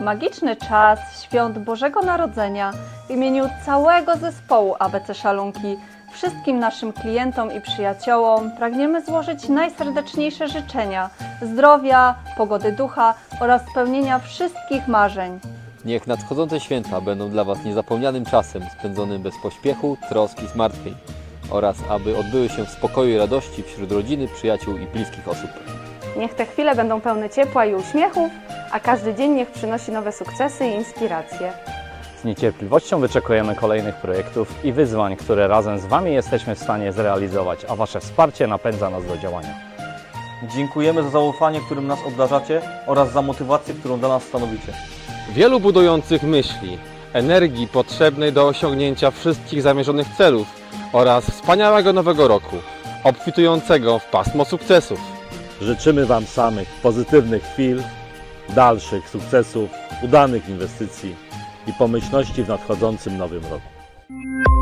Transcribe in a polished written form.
magiczny czas świąt Bożego Narodzenia w imieniu całego zespołu ABC Szalunki wszystkim naszym klientom i przyjaciołom pragniemy złożyć najserdeczniejsze życzenia zdrowia, pogody ducha oraz spełnienia wszystkich marzeń. Niech nadchodzące święta będą dla Was niezapomnianym czasem spędzonym bez pośpiechu, trosk i zmartwień oraz aby odbyły się w spokoju i radości wśród rodziny, przyjaciół i bliskich osób. Niech te chwile będą pełne ciepła i uśmiechów, a każdy dzień niech przynosi nowe sukcesy i inspiracje. Z niecierpliwością wyczekujemy kolejnych projektów i wyzwań, które razem z Wami jesteśmy w stanie zrealizować, a Wasze wsparcie napędza nas do działania. Dziękujemy za zaufanie, którym nas obdarzacie oraz za motywację, którą dla nas stanowicie. Wielu budujących myśli, energii potrzebnej do osiągnięcia wszystkich zamierzonych celów oraz wspaniałego nowego roku, obfitującego w pasmo sukcesów. Życzymy Wam samych pozytywnych chwil, dalszych sukcesów, udanych inwestycji i pomyślności w nadchodzącym nowym roku.